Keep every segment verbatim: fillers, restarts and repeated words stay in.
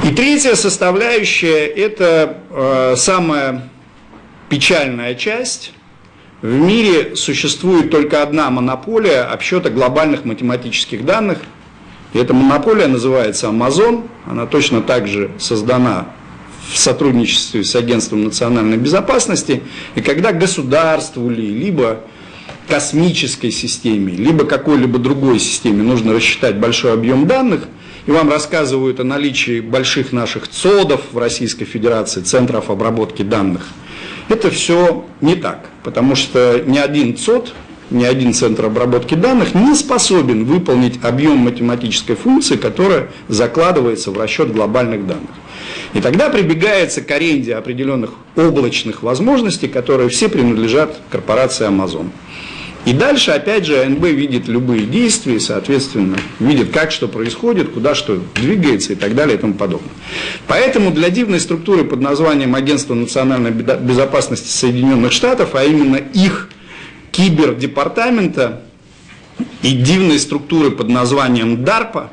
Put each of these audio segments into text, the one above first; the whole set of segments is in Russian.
И третья составляющая – это э, самая печальная часть. В мире существует только одна монополия обсчета глобальных математических данных. И эта монополия называется Amazon. Она точно так же создана в сотрудничестве с Агентством национальной безопасности. И когда государству ли, либо космической системе, либо какой-либо другой системе нужно рассчитать большой объем данных, и вам рассказывают о наличии больших наших ЦОДов в Российской Федерации, центров обработки данных, это все не так, потому что ни один ЦОД, ни один центр обработки данных не способен выполнить объем математической функции, которая закладывается в расчет глобальных данных. И тогда прибегается к аренде определенных облачных возможностей, которые все принадлежат корпорации Amazon. И дальше, опять же, АНБ видит любые действия, соответственно, видит, как что происходит, куда что двигается и так далее и тому подобное. Поэтому для дивной структуры под названием Агентство национальной безопасности Соединенных Штатов, а именно их кибердепартамента и дивной структуры под названием дарпа,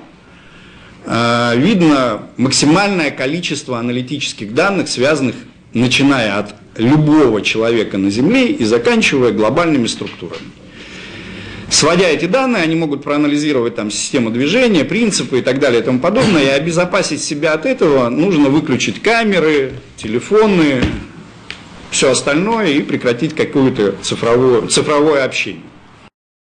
видно максимальное количество аналитических данных, связанных, начиная от любого человека на Земле и заканчивая глобальными структурами. Сводя эти данные, они могут проанализировать там систему движения, принципы и так далее и тому подобное, и обезопасить себя от этого нужно выключить камеры, телефоны, все остальное и прекратить какое-то цифровое, цифровое общение.